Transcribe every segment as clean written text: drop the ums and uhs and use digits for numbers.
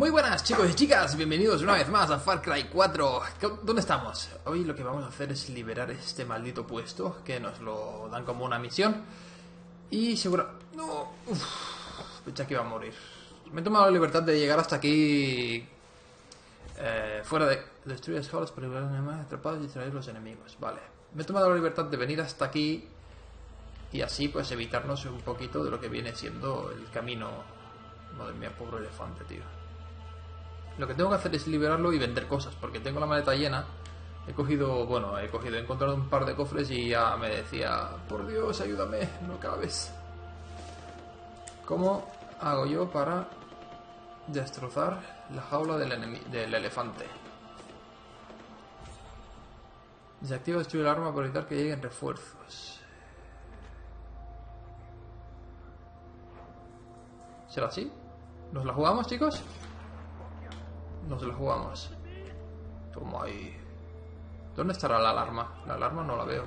Muy buenas chicos y chicas, bienvenidos una vez más a Far Cry 4. ¿Dónde estamos? Hoy lo que vamos a hacer es liberar este maldito puesto, que nos lo dan como una misión. Y seguro... No, pensé que iba a morir. Me he tomado la libertad de llegar hasta aquí... fuera de... Destruir las jaulas para liberar a los animales atrapados y distraer los enemigos. Vale. Me he tomado la libertad de venir hasta aquí y así pues evitarnos un poquito de lo que viene siendo el camino. Madre mía, pobre elefante, tío. Lo que tengo que hacer es liberarlo y vender cosas, porque tengo la maleta llena. He encontrado un par de cofres y ya me decía, por Dios, ayúdame, no cabes. ¿Cómo hago yo para destrozar la jaula del elefante? Desactiva destruir el arma para evitar que lleguen refuerzos. ¿Será así? ¿Nos la jugamos, chicos? Nos la jugamos. Toma ahí. ¿Dónde estará la alarma? La alarma no la veo.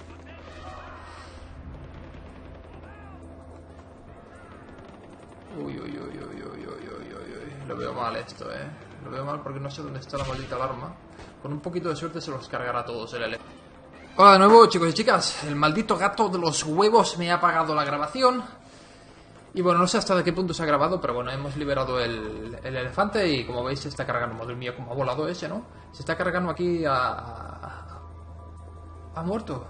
Uy. Lo veo mal esto, Lo veo mal porque no sé dónde está la maldita alarma. Con un poquito de suerte se los cargará a todos el elefante. Hola de nuevo, chicos y chicas. El maldito gato de los huevos me ha apagado la grabación. Y bueno, no sé hasta qué punto se ha grabado, pero bueno, hemos liberado el elefante y como veis se está cargando. Madre mía, cómo ha volado ese, ¿no? Se está cargando aquí ha muerto.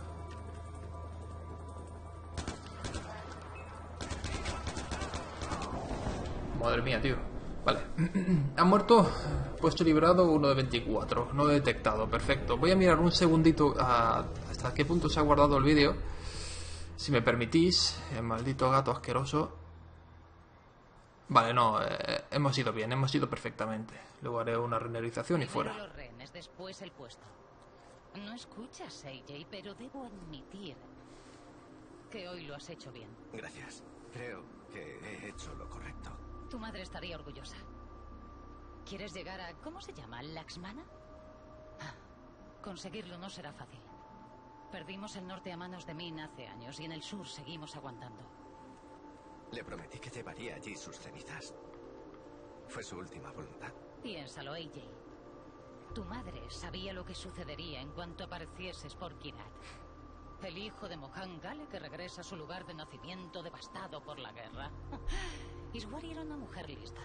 Madre mía, tío. Vale. Ha muerto. Puesto liberado 1 de 24. No detectado. Perfecto. Voy a mirar un segundito hasta qué punto se ha guardado el vídeo. Si me permitís. El maldito gato asqueroso. Vale, no, hemos ido bien, hemos ido perfectamente. Luego haré una renderización y fuera. Los rehenes, después el puesto. No escuchas, AJ, pero debo admitir que hoy lo has hecho bien. Gracias. Creo que he hecho lo correcto. Tu madre estaría orgullosa. ¿Quieres llegar a... ¿cómo se llama? ¿Laxmana? Conseguirlo no será fácil. Perdimos el norte a manos de Min hace años y en el sur seguimos aguantando. Le prometí que llevaría allí sus cenizas. Fue su última voluntad. Piénsalo, AJ. Tu madre sabía lo que sucedería en cuanto aparecieses por Kirat. El hijo de Mohan Gale que regresa a su lugar de nacimiento devastado por la guerra. Iswari era una mujer lista.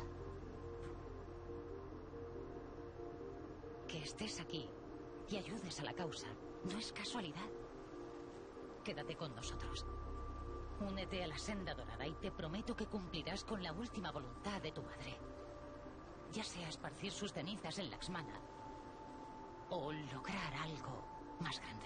Que estés aquí y ayudes a la causa no es casualidad. Quédate con nosotros. Únete a la senda dorada y te prometo que cumplirás con la última voluntad de tu madre. Ya sea esparcir sus cenizas en Laxmana o lograr algo más grande.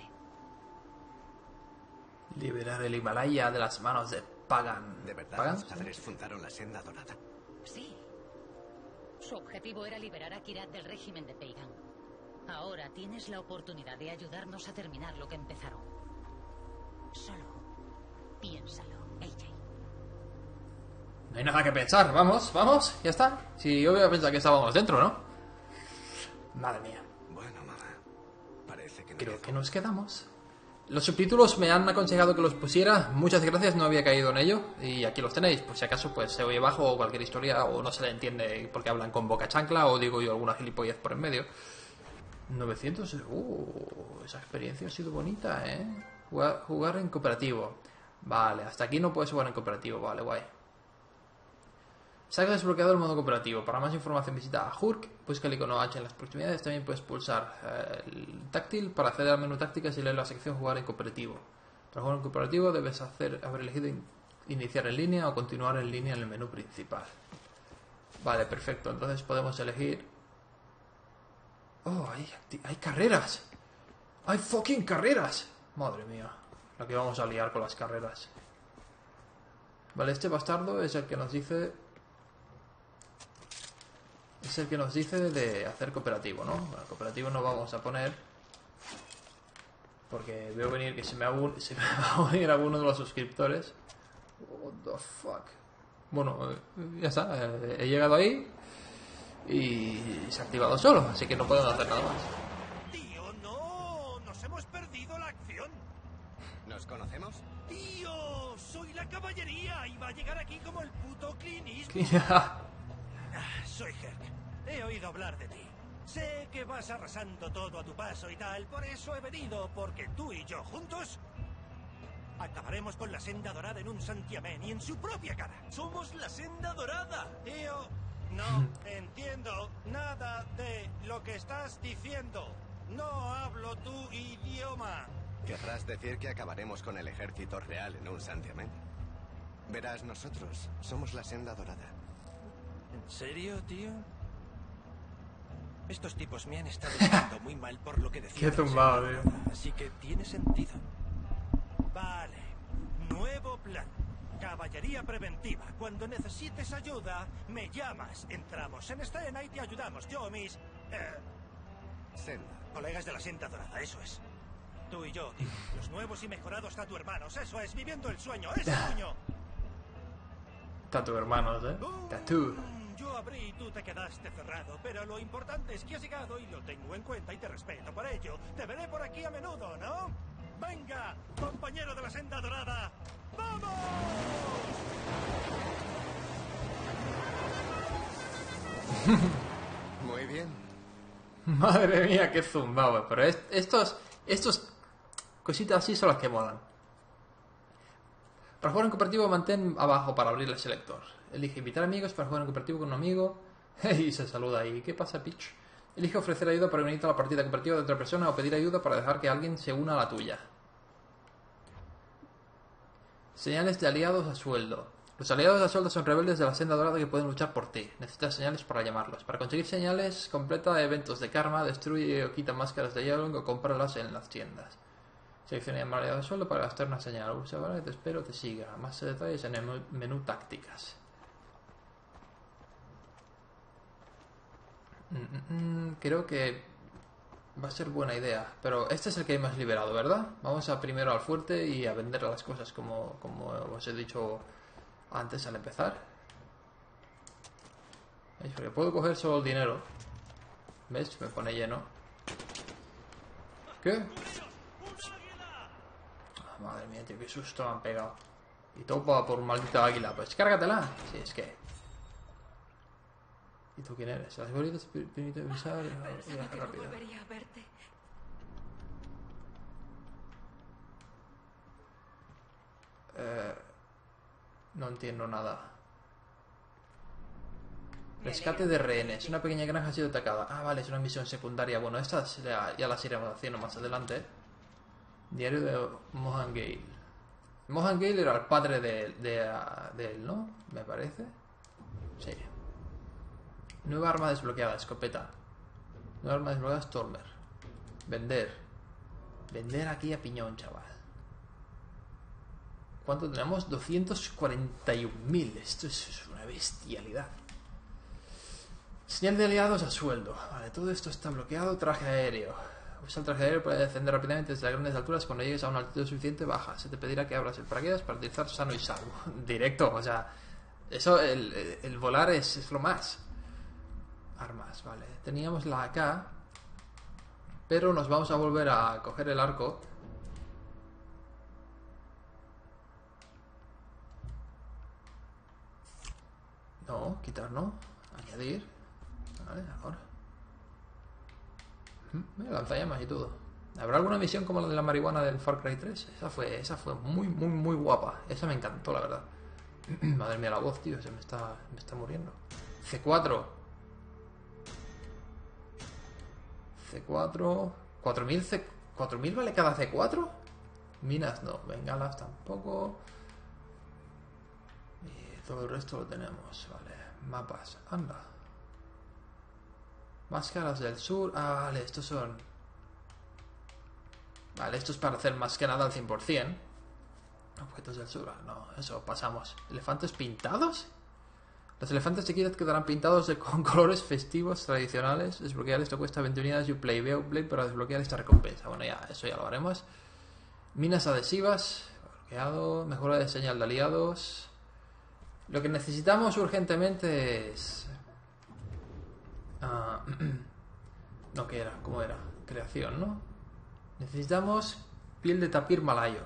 Liberar el Himalaya de las manos de Pagan. ¿De verdad ¿Pagan? los padres fundaron la senda dorada? Sí. Su objetivo era liberar a Kirat del régimen de Pagan. Ahora tienes la oportunidad de ayudarnos a terminar lo que empezaron. Solo piénsalo, AJ. No hay nada que pensar, vamos, ya está. Si yo hubiera pensado que estábamos dentro, ¿no? Madre mía. Bueno, mamá. Parece que no. Creo que nos quedamos. Los subtítulos me han aconsejado que los pusiera. Muchas gracias, no había caído en ello. Y aquí los tenéis, por si acaso pues se oye bajo o cualquier historia o no se le entiende porque hablan con boca chancla o digo yo alguna gilipollez por en medio. 900... esa experiencia ha sido bonita, Jugar en cooperativo. Vale, hasta aquí no puedes jugar en cooperativo. Vale, guay. Se ha desbloqueado el modo cooperativo. Para más información visita a Hurk, busca el icono H en las proximidades. También puedes pulsar el táctil para acceder al menú tácticas y leer la sección jugar en cooperativo. Para jugar en cooperativo debes haber elegido iniciar en línea o continuar en línea en el menú principal. Vale, perfecto. Entonces podemos elegir... Oh, hay carreras. Hay fucking carreras. Madre mía, la que vamos a liar con las carreras. Vale, este bastardo es el que nos dice... Es el que nos dice de hacer cooperativo, ¿no? Bueno, cooperativo no vamos a poner porque veo venir que se me va a unir alguno de los suscriptores. What the fuck. Bueno, ya está. He llegado ahí y se ha activado solo, así que no podemos hacer nada más. Tío, no. Nos hemos perdido la acción. ¿Nos conocemos? Tío, soy la caballería y va a llegar aquí como el puto Clint Eastwood. soy Herc. He oído hablar de ti. Sé que vas arrasando todo a tu paso y tal, por eso he venido, porque tú y yo juntos acabaremos con la Senda Dorada en un santiamén y en su propia cara. ¡Somos la Senda Dorada! Tío, no entiendo nada de lo que estás diciendo. No hablo tu idioma. Querrás decir que acabaremos con el ejército real en un santiamén. Verás, nosotros somos la Senda Dorada. ¿En serio, tío? Estos tipos me han estado mirando muy mal por lo que decía. Qué zumbado, de la Senda Dorada, así que tiene sentido. Vale. Nuevo plan. Caballería preventiva. Cuando necesites ayuda, me llamas. Entramos en escena y te ayudamos. Yo, mis... Senda. colegas de la Senda Dorada, eso es. Tú y yo, tío. Los nuevos y mejorados tatuhermanos, eso es. Viviendo el sueño, ese sueño. Tatu hermanos, Tatu. Yo abrí y tú te quedaste cerrado, pero lo importante es que has llegado y lo tengo en cuenta y te respeto por ello. Te veré por aquí a menudo, ¿no? ¡Venga, compañero de la Senda Dorada! ¡Vamos! Muy bien. Madre mía, qué zumbado. Pero estos cositas así son las que molan. Para jugar en cooperativo, mantén abajo para abrir el selector. Elige invitar amigos para jugar en cooperativo con un amigo. Y se saluda ahí. ¿Qué pasa, Peach? Elige ofrecer ayuda para unirte a la partida cooperativa de otra persona o pedir ayuda para dejar que alguien se una a la tuya. Señales de aliados a sueldo. Los aliados a sueldo son rebeldes de la Senda Dorada que pueden luchar por ti. Necesitas señales para llamarlos. Para conseguir señales, completa eventos de karma, destruye o quita máscaras de Yalong o cómpralas en las tiendas. Selecciona llamar aliado a sueldo para gastar una señal. Usa ahora y te espero te siga. Más detalles en el menú tácticas. Creo que va a ser buena idea. Pero este es el que hemos liberado, ¿verdad? Vamos a primero al fuerte y a vender las cosas como os he dicho antes al empezar. ¿Veis? Porque puedo coger solo el dinero. ¿Ves? Me pone lleno. ¿Qué? Oh, madre mía, tío, qué susto me han pegado. Y todo por un maldito águila. Pues cárgatela. Si es que... ¿Y tú quién eres? Las bolitas permiten usar y rápido. Volvería a verte. No entiendo nada. Rescate de rehenes. Una pequeña granja ha sido atacada. Ah, vale, es una misión secundaria. Bueno, estas ya las iremos haciendo más adelante. Diario de Mohan Gale. Mohan Gale era el padre de él, ¿no? Me parece. Sí. Nueva arma desbloqueada, escopeta. Nueva arma desbloqueada, Stormer. Vender. Vender aquí a piñón, chaval. ¿Cuánto tenemos? 241.000. Esto es una bestialidad. Señal de aliados a sueldo. Vale, todo esto está bloqueado. Traje aéreo. Usa el traje aéreo para descender rápidamente desde las grandes alturas. Cuando llegues a una altitud suficiente, baja. Se te pedirá que abras el paracaídas para utilizar sano y salvo. Directo, o sea... Eso, el volar es lo más. Armas, vale. Teníamos la AK. Pero nos vamos a volver a coger el arco. No, quitar no. Añadir. Vale, ahora. Mira, lanzallamas y todo. ¿Habrá alguna misión como la de la marihuana del Far Cry 3? Esa fue muy, muy, muy guapa. Esa me encantó, la verdad. Madre mía, la voz, tío, me está muriendo. C4. C4. 4.000 vale cada C4. Minas no. Bengalas tampoco. Y todo el resto lo tenemos. Vale. Mapas. Anda. Máscaras del sur. Ah, vale, estos son... Vale, esto es para hacer más que nada al 100%. Objetos del sur. No, eso, pasamos. ¿Elefantes pintados? Los elefantes de Kirat quedarán pintados con colores festivos tradicionales. Desbloquear esto cuesta 20 unidades y un Playblade para desbloquear esta recompensa. Bueno, ya, eso ya lo haremos. Minas adhesivas. Bloqueado. Mejora de señal de aliados. Lo que necesitamos urgentemente es... no, ¿qué era? ¿Cómo era? Creación, ¿no? Necesitamos piel de tapir malayo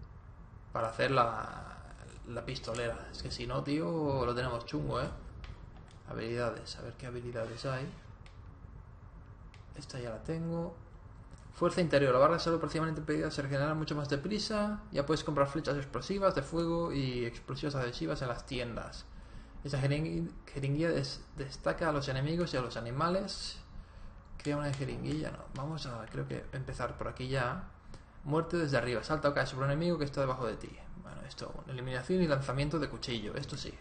para hacer la pistolera. Es que si no, tío, lo tenemos chungo, ¿eh? Habilidades, a ver qué habilidades hay. Esta ya la tengo. Fuerza interior, la barra de salud parcialmente impedida se regenera mucho más deprisa. Ya puedes comprar flechas explosivas de fuego y explosivas adhesivas en las tiendas. Esta jeringuilla destaca a los enemigos y a los animales. Crea una jeringuilla, no. Vamos a, creo que empezar por aquí ya. Muerte desde arriba, salta o cae sobre un enemigo que está debajo de ti. Bueno, esto, eliminación y lanzamiento de cuchillo, esto sí.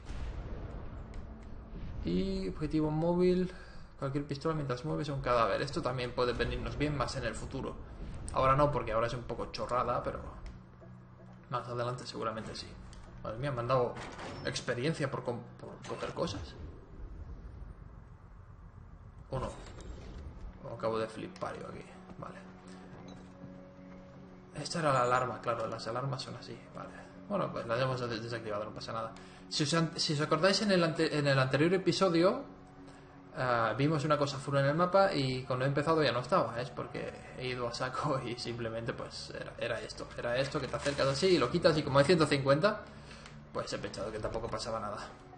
Y objetivo móvil, cualquier pistola mientras mueves un cadáver. Esto también puede venirnos bien más en el futuro. Ahora no, porque ahora es un poco chorrada, pero más adelante seguramente sí. Madre mía, me han dado experiencia por coger cosas. ¿O no? O acabo de flipar yo aquí. Vale. Esta era la alarma, claro, las alarmas son así. Vale. Bueno, pues las hemos desactivado, no pasa nada. Si os acordáis, en el anterior episodio vimos una cosa fuera en el mapa y cuando he empezado ya no estaba. Es porque he ido a saco y simplemente pues era esto. Era esto, que te acercas así y lo quitas y como hay 150, pues he pensado que tampoco pasaba nada.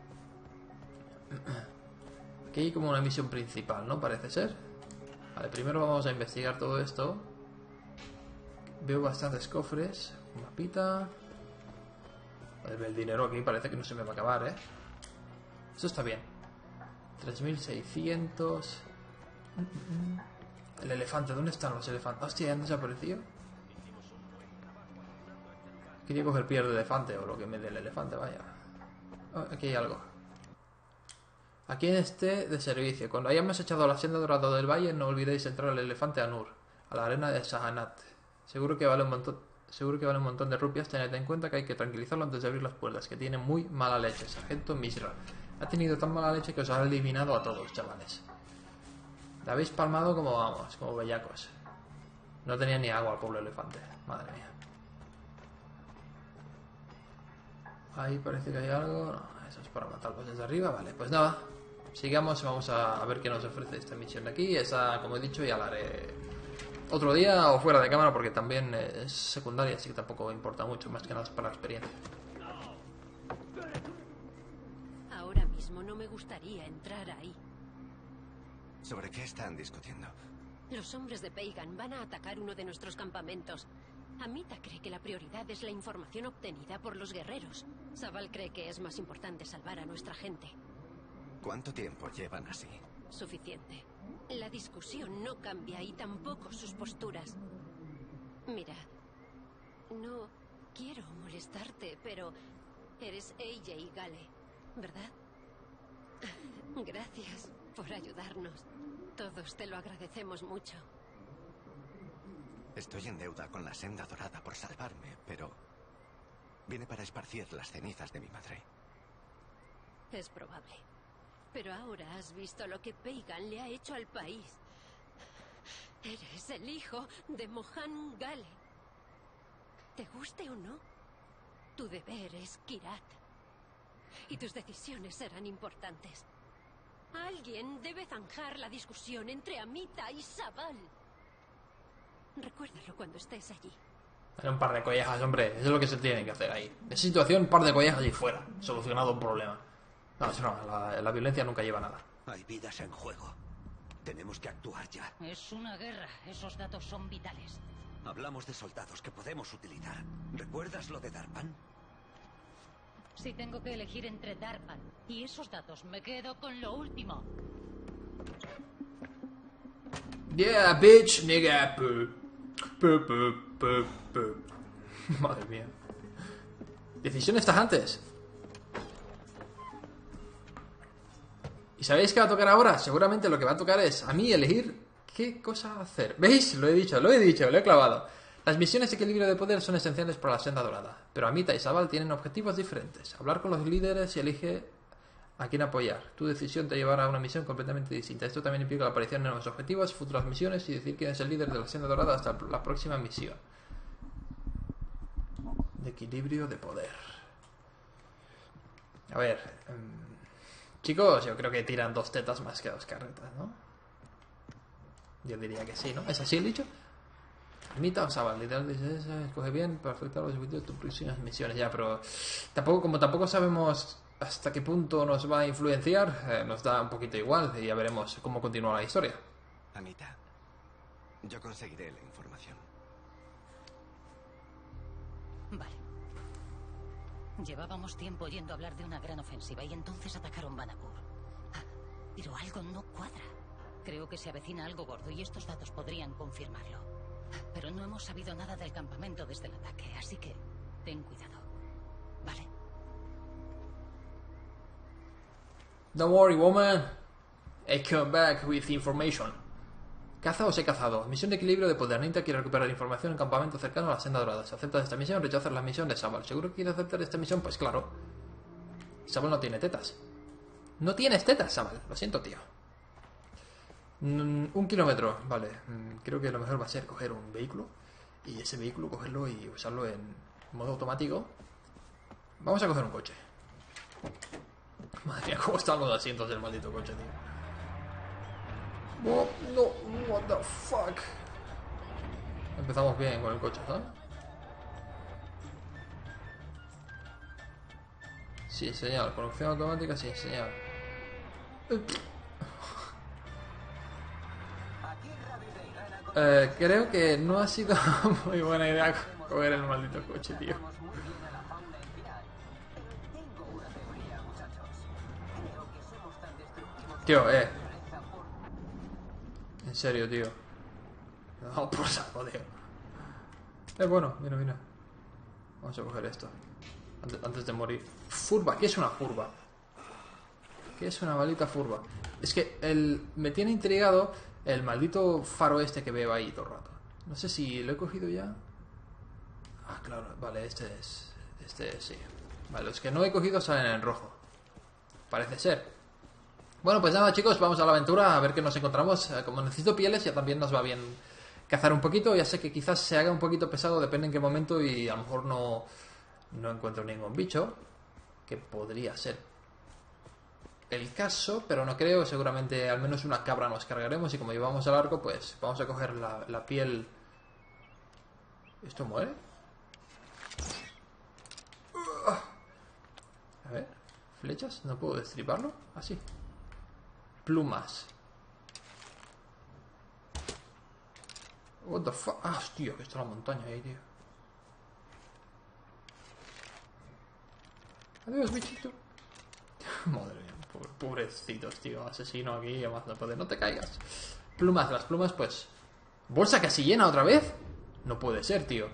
Aquí hay como una misión principal, ¿no? Parece ser. Vale, primero vamos a investigar todo esto. Veo bastantes cofres. Un mapita. El dinero aquí parece que no se me va a acabar, ¿eh? Eso está bien. 3600. El elefante, ¿dónde están los elefantes? Hostia, ¿han desaparecido? Quería coger piel de elefante o lo que me dé el elefante, vaya. Oh, aquí hay algo. Aquí en este de servicio. Cuando hayamos echado la senda dorada del valle, no olvidéis entrar al elefante Anur, a la arena de Sahanat. Seguro que vale un montón de rupias. Tened en cuenta que hay que tranquilizarlo antes de abrir las puertas, que tiene muy mala leche. Sargento Misra. Ha tenido tan mala leche que os ha eliminado a todos, chavales. La habéis palmado como vamos, como bellacos. No tenía ni agua el pobre elefante. Madre mía. Ahí parece que hay algo. No, eso es para matarlos desde arriba. Vale, pues nada. Sigamos, vamos a ver qué nos ofrece esta misión de aquí. Esa, como he dicho, ya la haré otro día o fuera de cámara porque también es secundaria, así que tampoco importa mucho, más que nada para la experiencia. Ahora mismo no me gustaría entrar ahí. ¿Sobre qué están discutiendo? Los hombres de Pagan van a atacar uno de nuestros campamentos. Amita cree que la prioridad es la información obtenida por los guerreros. Sabal cree que es más importante salvar a nuestra gente. ¿Cuánto tiempo llevan así? Suficiente. La discusión no cambia y tampoco sus posturas. Mira, no quiero molestarte, pero eres AJ Gale, ¿verdad? Gracias por ayudarnos. Todos te lo agradecemos mucho. Estoy en deuda con la senda dorada por salvarme, pero vine para esparcir las cenizas de mi madre. Es probable. Pero ahora has visto lo que Pagan le ha hecho al país. Eres el hijo de Mohan Gale. Te guste o no, tu deber es Kirat. Y tus decisiones serán importantes. Alguien debe zanjar la discusión entre Amita y Sabal. Recuérdalo cuando estés allí. Dale un par de collejas, hombre. Eso es lo que se tiene que hacer ahí. En esa situación, un par de collejas y fuera. Solucionado un problema. No, eso no. La violencia nunca lleva a nada. Hay vidas en juego. Tenemos que actuar ya. Es una guerra. Esos datos son vitales. Hablamos de soldados que podemos utilizar. ¿Recuerdas lo de Darpan? Si tengo que elegir entre Darpan y esos datos, me quedo con lo último. Yeah, bitch, nigga. Madre mía. Decisiones tajantes. ¿Y sabéis qué va a tocar ahora? Seguramente lo que va a tocar es a mí elegir qué cosa hacer. ¿Veis? Lo he dicho, lo he clavado. Las misiones de equilibrio de poder son esenciales para la senda dorada, pero Amita y Sabal tienen objetivos diferentes. Hablar con los líderes y elige a quién apoyar. Tu decisión te llevará a una misión completamente distinta. Esto también implica la aparición de nuevos objetivos, futuras misiones y decir quién es el líder de la senda dorada hasta la próxima misión. De equilibrio de poder. A ver, chicos, yo creo que tiran 2 tetas más que 2 carretas, ¿no? Yo diría que sí, ¿no? ¿Es así el dicho? Amita o Sabal, literal, escoge bien para afectar los objetivos de tus próximas misiones. Ya, pero tampoco sabemos hasta qué punto nos va a influenciar, nos da un poquito igual y ya veremos cómo continúa la historia. Amita, yo conseguiré la información. Vale. Llevábamos tiempo oyendo hablar de una gran ofensiva y entonces atacaron Banapur. Ah, pero algo no cuadra. Creo que se avecina algo gordo y estos datos podrían confirmarlo. Pero no hemos sabido nada del campamento desde el ataque, así que ten cuidado. ¿Vale? Don't worry, woman. I come back with information. Caza o sé cazado. Misión de equilibrio de poder. Ninta quiere recuperar información en campamento cercano a la senda dorada. Si aceptas esta misión, rechazas la misión de Sabal. ¿Seguro que quieres aceptar esta misión? Pues claro. Sabal no tiene tetas. No tienes tetas, Sabal. Lo siento, tío. 1 kilómetro. Vale. Creo que lo mejor va a ser coger un vehículo. Y ese vehículo cogerlo y usarlo en modo automático. Vamos a coger un coche. Madre mía, cómo están los asientos del maldito coche, tío. Oh, no, what the fuck. Empezamos bien con el coche, ¿sabes? Sí, señor. Conducción automática, sí, señor. Creo que no ha sido muy buena idea coger el maldito coche, tío. Tío, en serio, tío. No, por saco, tío. Bueno, mira, mira. Vamos a coger esto. Antes de morir. Furba, ¿qué es una furba? ¿Qué es una maldita furba? Es que me tiene intrigado el maldito faro este que veo ahí todo el rato. No sé si lo he cogido ya. Ah, claro, vale, este es. Este sí. Vale, los que no he cogido salen en rojo. Parece ser. Bueno, pues nada, chicos, vamos a la aventura a ver qué nos encontramos. Como necesito pieles, ya también nos va bien cazar un poquito. Ya sé que quizás se haga un poquito pesado, depende en qué momento, y a lo mejor no encuentro ningún bicho, que podría ser el caso, pero no creo. Seguramente al menos una cabra nos cargaremos, y como llevamos al arco, pues vamos a coger la piel. ¿Esto muere? A ver, flechas, ¿no puedo destriparlo? Así. Plumas. What the fuck? Ah, hostia, que está la montaña ahí, tío. Adiós, bichito. Madre mía, pobrecitos, tío. Asesino aquí, además no puede. No te caigas. Plumas, las plumas, pues. ¿Bolsa casi llena otra vez? No puede ser, tío.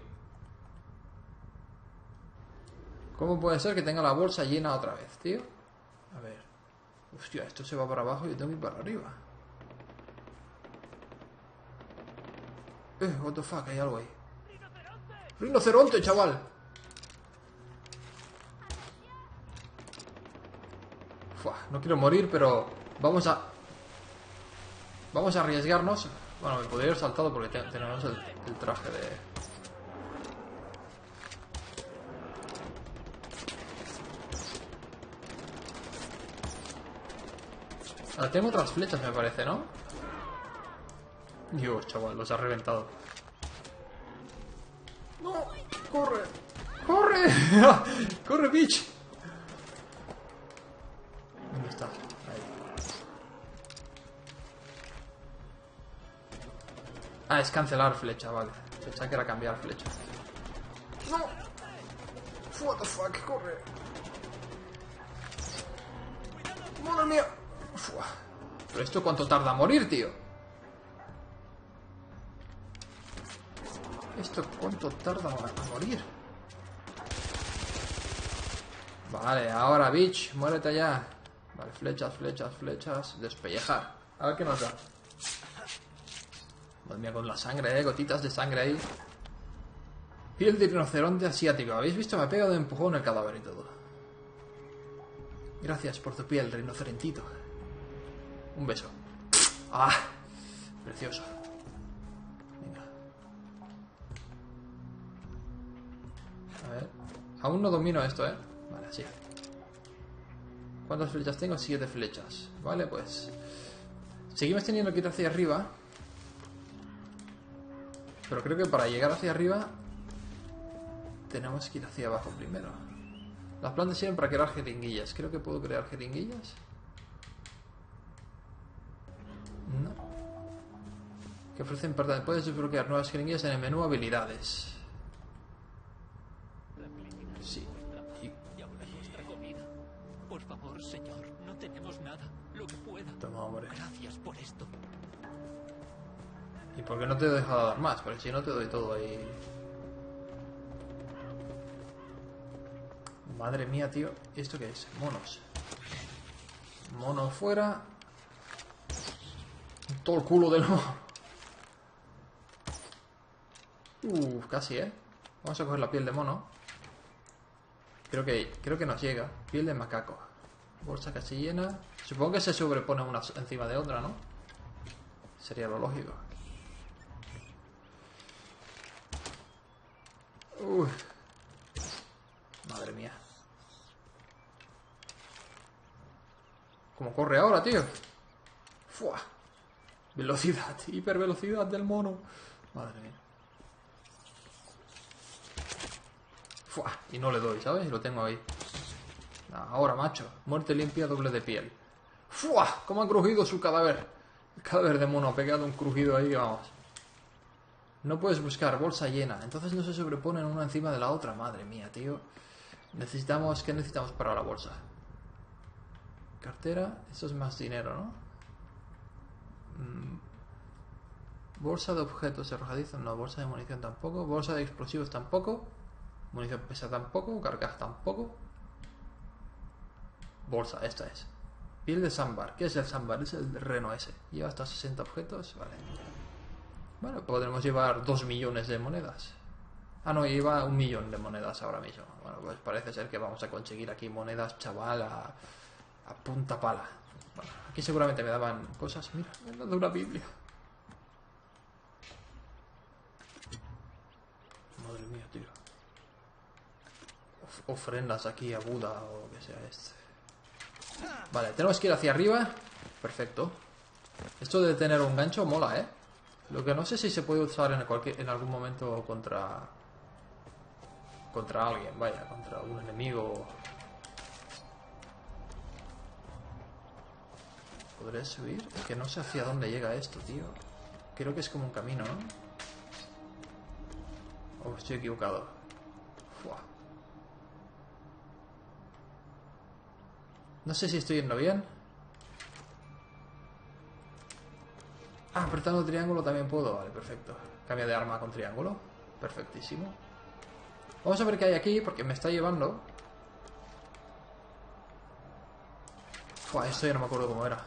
¿Cómo puede ser que tenga la bolsa llena otra vez, tío? A ver. Hostia, esto se va para abajo y yo tengo que ir para arriba. What the fuck, hay algo ahí. ¡Rinoceronte, chaval! Fua, no quiero morir, pero vamos a arriesgarnos. Bueno, me podría haber saltado porque tenemos el traje de... Ahora tengo otras flechas, me parece, ¿no? Dios, chaval, los ha reventado. ¡No! ¡Corre! ¡Corre! ¡Corre, bitch! ¿Dónde está? Ahí. Ah, es cancelar flecha, vale. Pensaba que era cambiar flecha. ¡No! What the fuck, corre. ¡Madre mía! Uf. ¿Pero esto cuánto tarda a morir, tío? ¿Esto cuánto tarda a morir? Vale, ahora, bitch, muérete ya. Vale, flechas, flechas, flechas. Despellejar. A ver qué nos da. Madre mía, con la sangre, gotitas de sangre ahí. Piel de rinoceronte asiático. ¿Habéis visto? Me ha pegado de empujón el cadáver y todo. Gracias por tu piel, rinocerentito. Un beso. ¡Ah! Precioso. Venga. A ver. Aún no domino esto, ¿eh? Vale, así. ¿Cuántas flechas tengo? 7 flechas. Vale, pues... Seguimos teniendo que ir hacia arriba. Pero creo que para llegar hacia arriba... tenemos que ir hacia abajo primero. Las plantas sirven para crear jeringuillas. Creo que puedo crear jeringuillas. No. Que ofrecen... Puedes desbloquear nuevas jeringuillas en el menú habilidades. Sí. Y ahora nuestra comida. Por favor, señor, no tenemos nada. Lo que pueda. Toma, hombre. Gracias por esto. ¿Y por qué no te he dejado dar más? Porque si no te doy todo ahí. Madre mía, tío. ¿Y esto qué es? Monos. Monos fuera. Todo el culo del mono. Casi, ¿eh? Vamos a coger la piel de mono. Creo que nos llega. Piel de macaco. Bolsa casi llena. Supongo que se sobrepone una encima de otra, ¿no? Sería lo lógico. Madre mía. ¿Cómo corre ahora, tío? ¡Fua! Velocidad, hipervelocidad del mono. Madre mía. ¡Fua! Y no le doy, ¿sabes? Lo tengo ahí. Ahora, macho. Muerte limpia, doble de piel. ¡Fua! ¿Cómo ha crujido su cadáver? El cadáver de mono ha pegado un crujido ahí, vamos. No puedes buscar, bolsa llena. Entonces no se sobreponen una encima de la otra. Madre mía, tío. Necesitamos... ¿Qué necesitamos para la bolsa? Cartera. Esto es más dinero, ¿no? Bolsa de objetos arrojadizos. No, bolsa de munición tampoco. Bolsa de explosivos tampoco. Munición pesada tampoco. Carcaj tampoco. Bolsa, esta es. Piel de sambar. ¿Qué es el sambar? Es el reno ese. Lleva hasta 60 objetos. Vale. Bueno, podremos llevar 2 millones de monedas. Ah, no, lleva 1 millón de monedas ahora mismo. Bueno, pues parece ser que vamos a conseguir aquí monedas, chaval, a punta pala. Bueno, aquí seguramente me daban cosas. Mira, me han dado una Biblia. Madre mía, tío. Ofrendas aquí a Buda o lo que sea este. Vale, tenemos que ir hacia arriba. Perfecto. Esto de tener un gancho mola, ¿eh? Lo que no sé si se puede usar en algún momento contra alguien, vaya, contra un enemigo. ¿Podré subir? Es que no sé hacia dónde llega esto, tío. Creo que es como un camino, ¿no? ¿O estoy equivocado? Fua. No sé si estoy yendo bien. Ah, apretando triángulo también puedo. Vale, perfecto. Cambia de arma con triángulo. Perfectísimo. Vamos a ver qué hay aquí, porque me está llevando. Fua, esto ya no me acuerdo cómo era.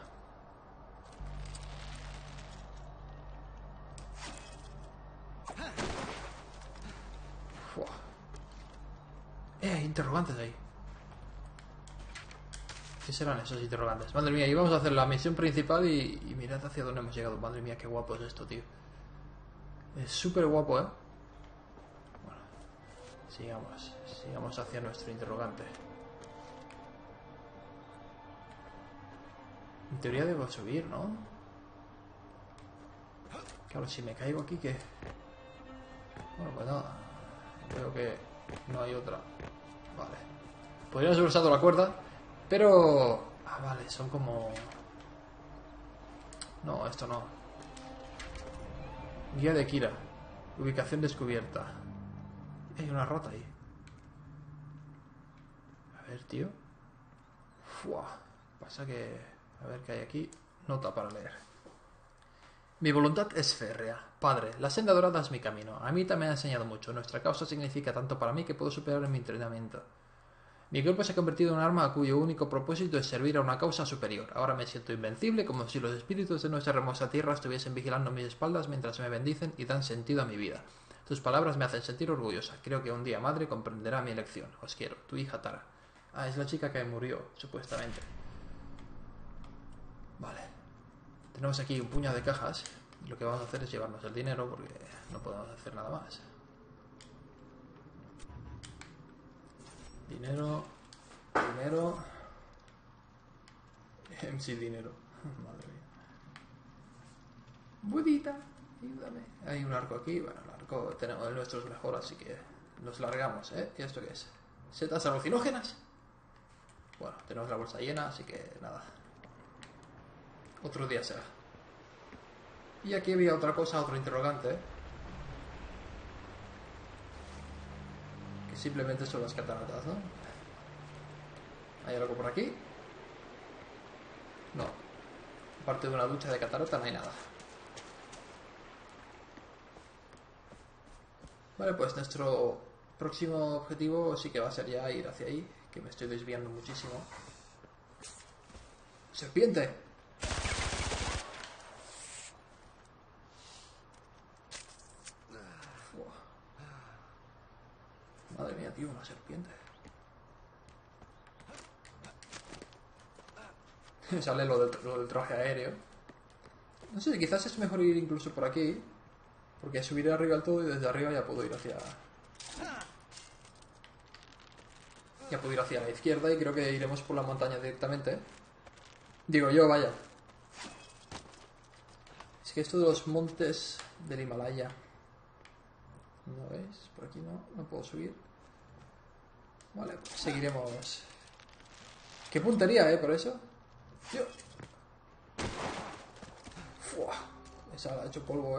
Fua. Interrogantes ahí. ¿Qué serán esos interrogantes? Madre mía, íbamos a hacer la misión principal y mirad hacia dónde hemos llegado. Madre mía, qué guapo es esto, tío. Es súper guapo, ¿eh? Bueno, sigamos hacia nuestro interrogante. En teoría debo subir, ¿no? Claro, si me caigo aquí, ¿qué? Bueno, pues nada. Creo que no hay otra. Vale. Podríamos haber usado la cuerda. Pero... Ah, vale, son como... No, esto no. Guía de Kira. Ubicación descubierta. Hay una rata ahí. A ver, tío. Fua. Pasa que... A ver qué hay aquí. Nota para leer. Mi voluntad es férrea. Padre, la senda dorada es mi camino. A mí también me ha enseñado mucho. Nuestra causa significa tanto para mí que puedo superar en mi entrenamiento. Mi cuerpo se ha convertido en un arma cuyo único propósito es servir a una causa superior. Ahora me siento invencible, como si los espíritus de nuestra hermosa tierra estuviesen vigilando mis espaldas mientras me bendicen y dan sentido a mi vida. Tus palabras me hacen sentir orgullosa. Creo que un día, madre, comprenderá mi elección. Os quiero. Tu hija Tara. Ah, es la chica que murió, supuestamente. Vale. Tenemos aquí un puñado de cajas. Y lo que vamos a hacer es llevarnos el dinero porque no podemos hacer nada más. Dinero. MC dinero. Madre mía. Budita, ayúdame. Hay un arco aquí. Bueno, el arco tenemos el nuestro es mejor, así que nos largamos, ¿eh? ¿Y esto qué es? ¿Setas alucinógenas? Bueno, tenemos la bolsa llena, así que nada. Otro día será. Y aquí había otra cosa, otro interrogante. Que simplemente son las cataratas, ¿no? ¿Hay algo por aquí? No. Aparte de una ducha de catarata no hay nada. Vale, pues nuestro próximo objetivo sí que va a ser ya ir hacia ahí, que me estoy desviando muchísimo. ¡Serpiente! Fua. Madre mía, tío, una serpiente. Sale lo del traje aéreo. No sé, quizás es mejor ir incluso por aquí, porque subiré arriba al todo y desde arriba ya puedo ir hacia... Ya puedo ir hacia la izquierda y creo que iremos por la montaña directamente. Digo yo, vaya. Es que esto de los montes del Himalaya... ¿No veis? Por aquí no puedo subir. Vale, pues seguiremos. ¡Qué puntería, por eso! ¡Tío! ¡Fua! Esa la ha hecho polvo,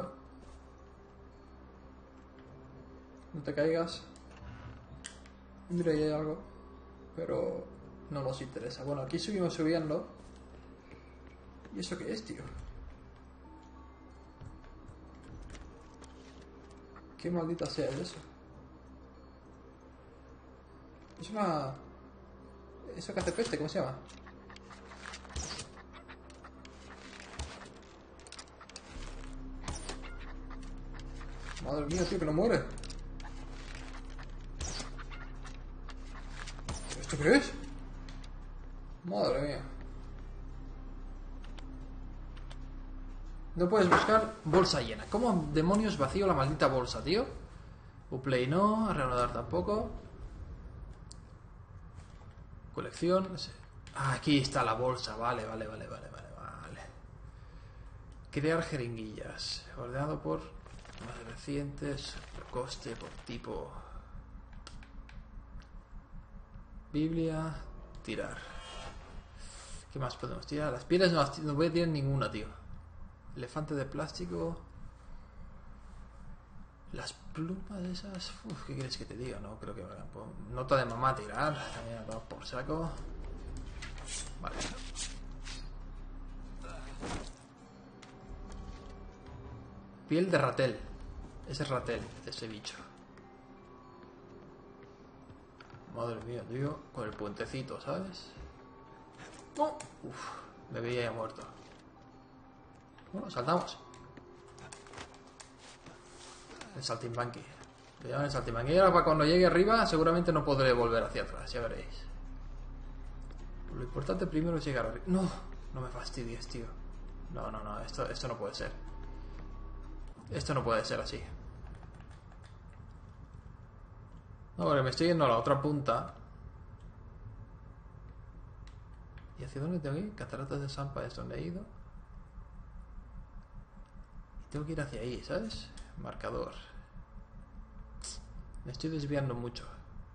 No te caigas. Mira, ahí hay algo. Pero no nos interesa. Bueno, aquí seguimos subiendo. ¿Y eso qué es, tío? Qué maldita sea eso. Es una... ¿Eso que hace peste? ¿Cómo se llama? Madre mía, tío, que no muere. ¿Esto qué es? Madre mía. No puedes buscar bolsa llena. ¿Cómo demonios vacío la maldita bolsa, tío? Uplay no, a reanudar tampoco. Colección. Ah, aquí está la bolsa. Vale. Crear jeringuillas. Ordenado por más recientes, por coste, por tipo. Biblia. Tirar. ¿Qué más podemos tirar? Las pieles no voy a tirar ninguna, tío. Elefante de plástico. Las plumas esas. Uf, ¿qué quieres que te diga? No creo que valgan. Nota de mamá tirar. También ha dado por saco. Vale. Piel de ratel. Ese es ratel, ese bicho. Madre mía, tío. Con el puentecito, ¿sabes? ¡No! Uf, me veía ya muerto. Bueno, saltamos. El saltimbanqui. Le llaman el saltimbanqui. Y ahora para cuando llegue arriba seguramente no podré volver hacia atrás, ya veréis. Lo importante primero es llegar arriba. No me fastidies, tío. No, esto no puede ser. Esto no puede ser así. No, porque me estoy yendo a la otra punta. ¿Y hacia dónde tengo que ir? Cataratas de Sampa es donde he ido. Y tengo que ir hacia ahí, ¿sabes? Marcador. Me estoy desviando mucho.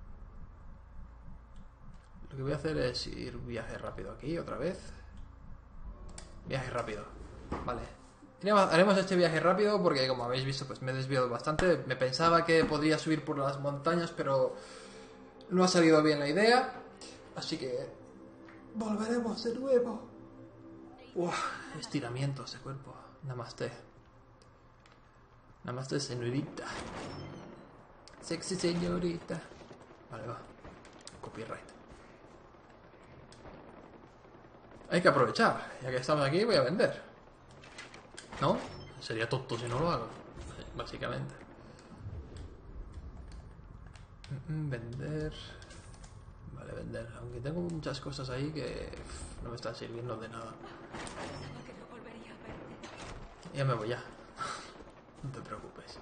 Lo que voy a hacer es ir viaje rápido aquí otra vez. Viaje rápido. Vale. Haremos este viaje rápido porque, como habéis visto, pues me he desviado bastante. Me pensaba que podría subir por las montañas, pero no ha salido bien la idea. Así que volveremos de nuevo. Estiramientos de cuerpo. Namaste. Namaste, señorita. Sexy señorita. Vale, va. Copyright. Hay que aprovechar. Ya que estamos aquí, voy a vender. ¿No? Sería tonto si no lo hago. Básicamente. Vender. Vale, vender. Aunque tengo muchas cosas ahí que no me están sirviendo de nada. Ya me voy ya. No te preocupes.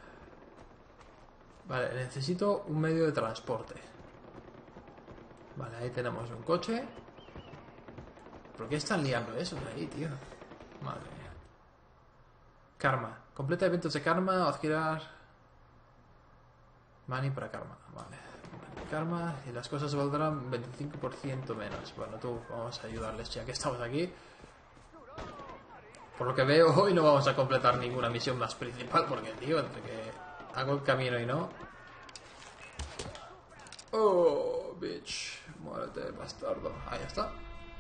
Vale, necesito un medio de transporte. Vale, ahí tenemos un coche. ¿Por qué están liando eso ahí, tío? Madre mía. Karma. Completa eventos de karma o adquirir money para karma. Vale. karma y las cosas valdrán 25% menos. Bueno, tú, vamos a ayudarles ya que estamos aquí. Por lo que veo, hoy no vamos a completar ninguna misión más principal, porque, tío, entre que hago el camino y no... Oh, bitch. Muérete, bastardo. Ahí está.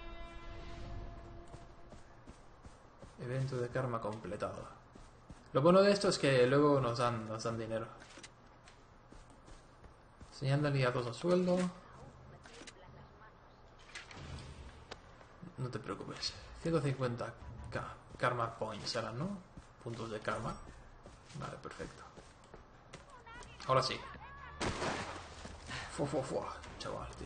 Evento de karma completado. Lo bueno de esto es que luego nos dan dinero. Señal de aliados a sueldo. No te preocupes. 150k. Karma points serán, ¿no? Puntos de karma. Vale, perfecto. Ahora sí. Chaval, tío.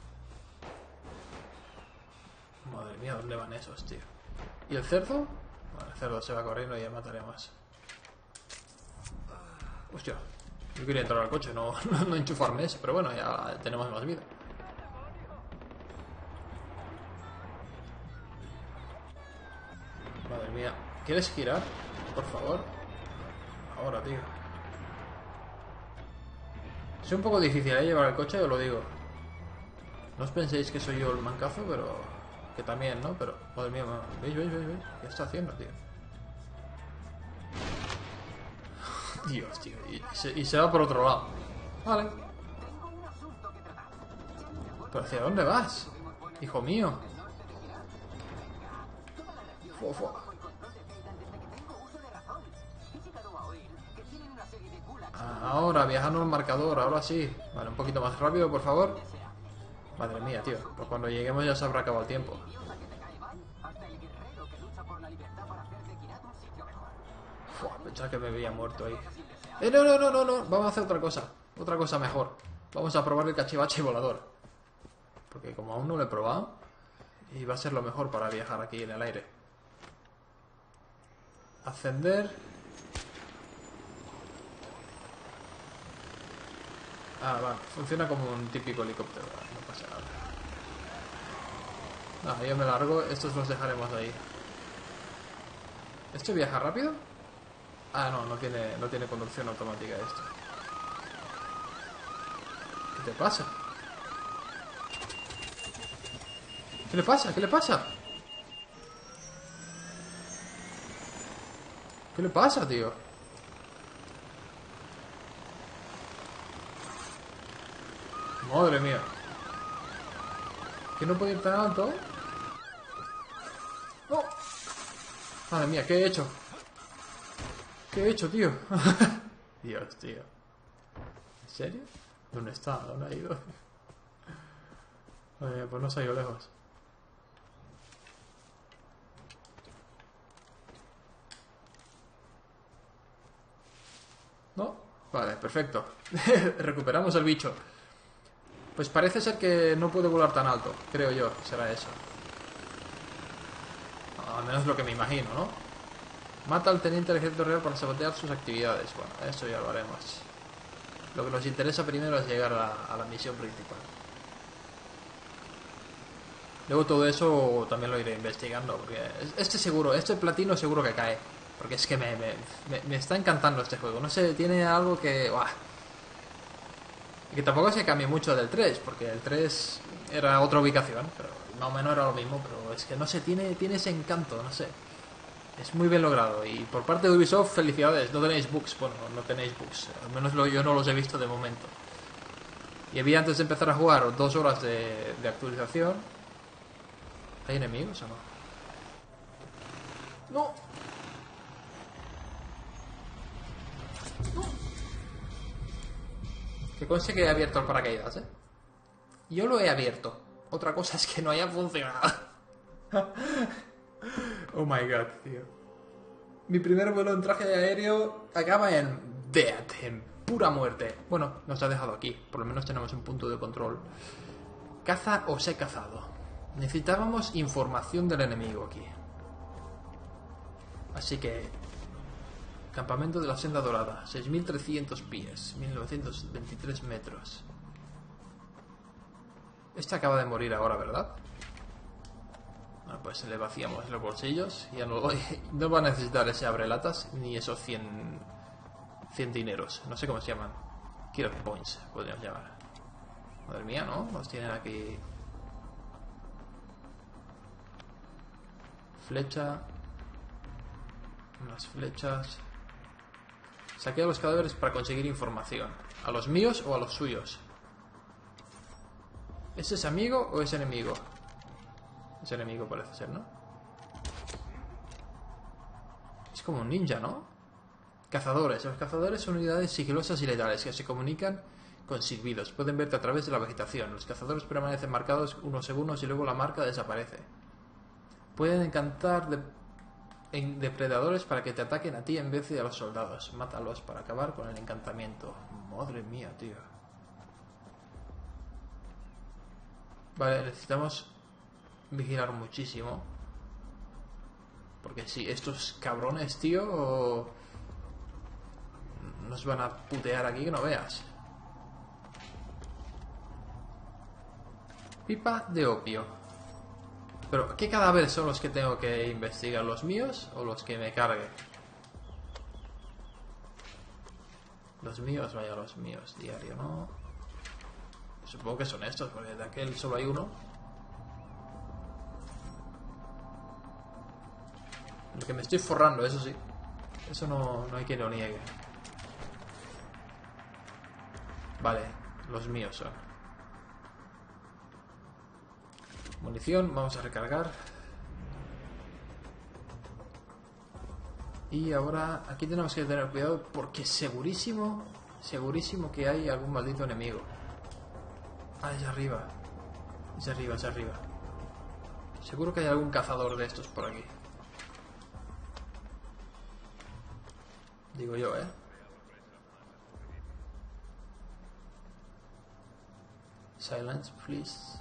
Madre mía, ¿dónde van esos, tío? ¿Y el cerdo? Bueno, el cerdo se va corriendo y ya mataré más. Hostia. Yo quería entrar al coche, no enchufarme ese, pero bueno, ya tenemos más vida. Madre mía. ¿Quieres girar? Por favor. Ahora, tío. Es un poco difícil llevar el coche, os lo digo. No os penséis que soy yo el mancazo, pero... Que también, ¿no? Pero, madre mía, ¿veis? ¿Qué está haciendo, tío? Dios, tío. Y se va por otro lado. Vale. ¿Pero hacia dónde vas? Hijo mío. Ahora, viajando al marcador, ahora sí. Vale, un poquito más rápido, por favor. Madre mía, tío. Pues cuando lleguemos ya se habrá acabado el tiempo. Pensaba que me había muerto ahí. No. Vamos a hacer otra cosa. Otra cosa mejor. Vamos a probar el cachivache volador. Porque como aún no lo he probado, y va a ser lo mejor para viajar aquí en el aire. Ascender. Ah, vale. Funciona como un típico helicóptero. No pasa nada. No, yo me largo. Estos los dejaremos ahí. ¿Esto viaja rápido? Ah, no tiene conducción automática esto. ¿Qué te pasa? ¿Qué le pasa? ¿Qué le pasa? ¿Qué le pasa, tío? Madre mía. ¿Que no puede ir tan alto? ¡Oh! Madre mía, ¿qué he hecho? ¿Qué he hecho, tío? Dios, tío. ¿En serio? ¿Dónde está? ¿Dónde ha ido? Pues no se ha ido lejos. ¿No? Vale, perfecto. Recuperamos el bicho. Pues parece ser que no puede volar tan alto. Creo yo, será eso. Al menos lo que me imagino, ¿no? Mata al teniente del ejército real para sabotear sus actividades. Bueno, eso ya lo haremos. Lo que nos interesa primero es llegar a la misión principal. Luego todo eso también lo iré investigando. Porque este platino seguro que cae. Porque es que me está encantando este juego. No sé, tiene algo que... ¡buah! Y que tampoco se cambie mucho del 3. Porque el 3 era otra ubicación. Pero más o menos era lo mismo. Pero es que no sé, tiene ese encanto, no sé. Es muy bien logrado. Y por parte de Ubisoft, felicidades. No tenéis bugs. Bueno, no tenéis bugs. Al menos yo no los he visto de momento. Y había antes de empezar a jugar 2 horas de actualización. ¿Hay enemigos o no? ¡No! ¡No! Que conste que he abierto el paracaídas, ¿eh? Yo lo he abierto. Otra cosa es que no haya funcionado. Oh my god, tío. Mi primer vuelo en traje de aéreo acaba en death, en pura muerte. Bueno, nos ha dejado aquí. Por lo menos tenemos un punto de control. Caza o sé cazado. Necesitábamos información del enemigo aquí. Así que... Campamento de la Senda Dorada. 6.300 pies. 1.923 metros. Este acaba de morir ahora, ¿verdad? Bueno, pues le vaciamos los bolsillos. Ya no va a necesitar ese abrelatas ni esos 100 dineros. No sé cómo se llaman. Killer Points, podríamos llamar. Madre mía, ¿no? Los tienen aquí. Flecha. Unas flechas. Saquea los cadáveres para conseguir información. ¿A los míos o a los suyos? ¿Es ese amigo o es enemigo? Es enemigo parece ser, ¿no? Es como un ninja, ¿no? Cazadores. Los cazadores son unidades sigilosas y letales que se comunican con silbidos. Pueden verte a través de la vegetación. Los cazadores permanecen marcados unos segundos y luego la marca desaparece. Pueden encantar depredadores para que te ataquen a ti en vez de a los soldados. Mátalos para acabar con el encantamiento. Madre mía, tío. Vale, necesitamos vigilar muchísimo. Porque si estos cabrones, tío, nos van a putear aquí que no veas. Pipa de opio. Pero, ¿qué cadáveres son los que tengo que investigar? ¿Los míos o los que me cargue? Los míos, vaya, los míos. Diario, ¿no? Supongo que son estos, porque de aquel solo hay uno. Lo que me estoy forrando, eso sí. Eso no hay quien lo niegue. Vale, los míos son. Munición, vamos a recargar. Y ahora aquí tenemos que tener cuidado porque segurísimo que hay algún maldito enemigo. Ah, es arriba. Es arriba, es arriba. Seguro que hay algún cazador de estos por aquí. Digo yo, ¿eh? Silence, please.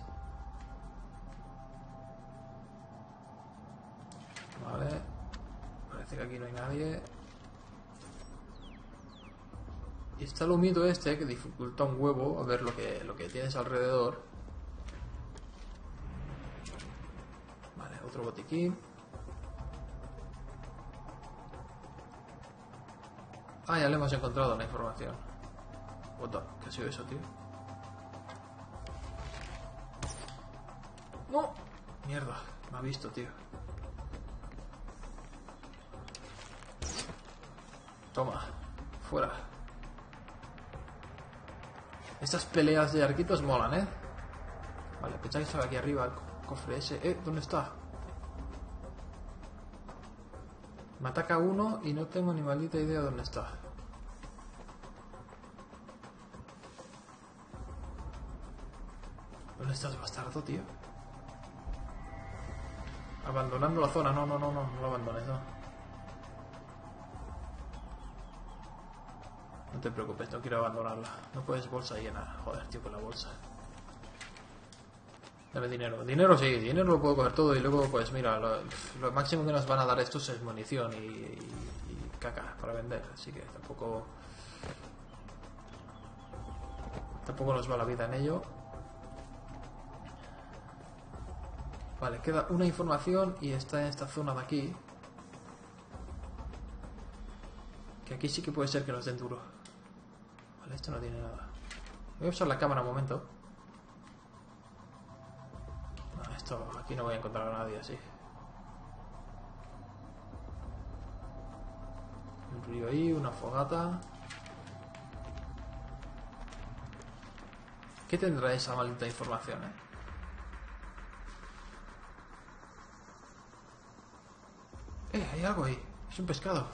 Vale. Parece que aquí no hay nadie. Y está el humito este que dificulta un huevo a ver lo que tienes alrededor. Vale, otro botiquín. Ah, ya le hemos encontrado la información. What the... ¿Qué ha sido eso, tío? ¡No! Mierda, me ha visto, tío. Toma, fuera. Estas peleas de arquitos molan, ¿eh? Vale, pensaba que estaba aquí arriba el cofre ese. ¿Dónde está? Me ataca uno y no tengo ni maldita idea de dónde está. ¿Dónde estás, bastardo, tío? Abandonando la zona. No lo abandones, no. No te preocupes, no quiero abandonarla. No puedes bolsa llena. Joder, tío, con la bolsa. Dame dinero. Dinero sí, dinero lo puedo coger todo y luego, pues mira, lo máximo que nos van a dar estos es munición y caca para vender. Así que tampoco nos va la vida en ello. Vale, queda una información y está en esta zona de aquí. Que aquí sí que puede ser que nos den duro. Vale, esto no tiene nada. Voy a usar la cámara un momento. No, esto aquí no voy a encontrar a nadie así. Un río ahí, una fogata. ¿Qué tendrá esa maldita información, hay algo ahí. Es un pescado.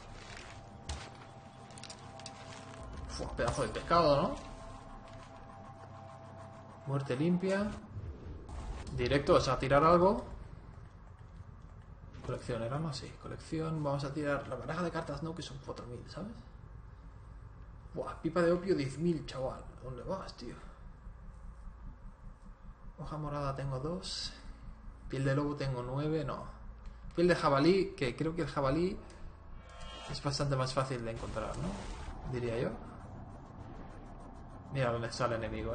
Uf, pedazo de pescado, ¿no? Muerte limpia. Directos a tirar algo. Colección, ¿era? No, sí, colección. Vamos a tirar la baraja de cartas, no, que son 4000, ¿sabes? Buah, pipa de opio 10.000, chaval. ¿Dónde vas, tío? Hoja morada tengo 2. Piel de lobo tengo 9, no. Piel de jabalí, que creo que el jabalí es bastante más fácil de encontrar, ¿no? Diría yo. Mira dónde está el enemigo,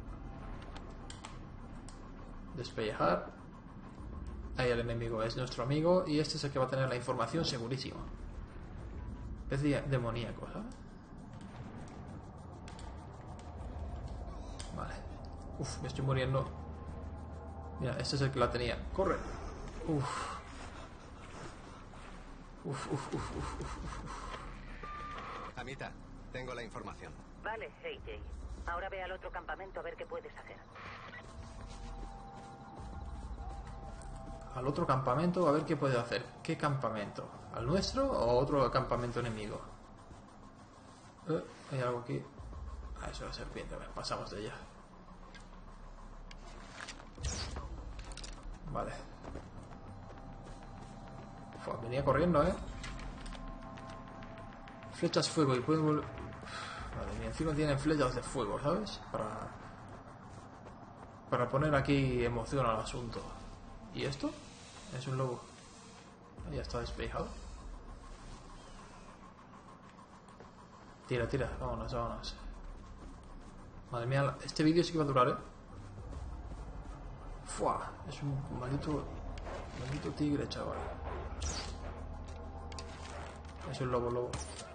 Despellejar. Ahí el enemigo es nuestro amigo y este es el que va a tener la información segurísimo. Es demoníaco, ¿sabes? Vale. Uf, me estoy muriendo. Mira, este es el que la tenía. Corre. Uf. Amita, tengo la información. Vale, AJ. Ahora ve al otro campamento a ver qué puedes hacer. Al otro campamento a ver qué puede hacer. ¿Qué campamento? ¿Al nuestro o otro campamento enemigo? Hay algo aquí. Ah, eso es la serpiente. A ver, pasamos de ella. Vale. Fua, venía corriendo, Flechas fuego y pueden volver... Vale, y encima tienen flechas de fuego, ¿sabes? Para poner aquí emoción al asunto. ¿Y esto? Es un lobo. Ya está despejado. Tira, tira. Vámonos, vámonos. Madre mía, este vídeo sí que va a durar, Fua, es un maldito tigre, chaval. Es un lobo.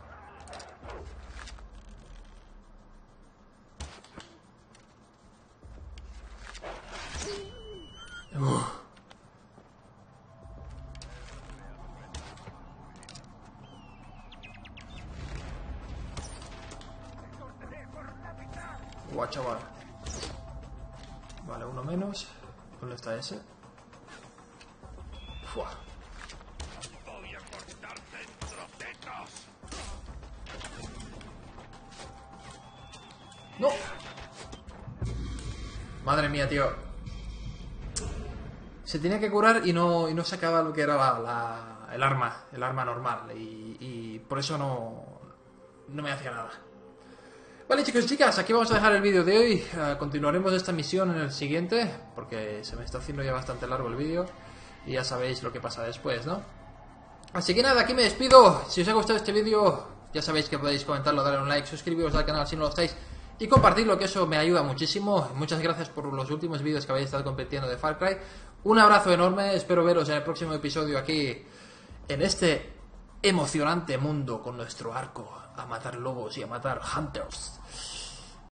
Guau, chaval. Vale, uno menos. ¿Dónde está ese? Fua. Voy a cortarte en trocitos. ¡No! Madre mía, tío. Se tenía que curar y no sacaba lo que era el arma normal. Y por eso no me hacía nada. Vale, chicos y chicas, aquí vamos a dejar el vídeo de hoy. Continuaremos esta misión en el siguiente, porque se me está haciendo ya bastante largo el vídeo. Y ya sabéis lo que pasa después, ¿no? Así que nada, aquí me despido. Si os ha gustado este vídeo, ya sabéis que podéis comentarlo, darle un like, suscribiros al canal si no lo estáis y compartirlo, que eso me ayuda muchísimo. Muchas gracias por los últimos vídeos que habéis estado compitiendo de Far Cry. Un abrazo enorme, espero veros en el próximo episodio aquí en este emocionante mundo con nuestro arco a matar lobos y a matar hunters.